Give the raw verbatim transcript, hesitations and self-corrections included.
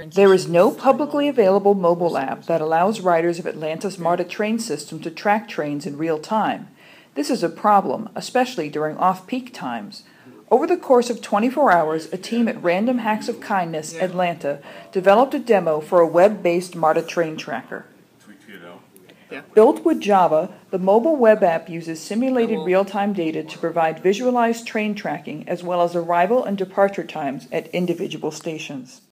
There is no publicly available mobile app that allows riders of Atlanta's MARTA train system to track trains in real time. This is a problem, especially during off-peak times. Over the course of twenty-four hours, a team at Random Hacks of Kindness, Atlanta, developed a demo for a web-based MARTA train tracker. Built with Java, the mobile web app uses simulated real-time data to provide visualized train tracking as well as arrival and departure times at individual stations.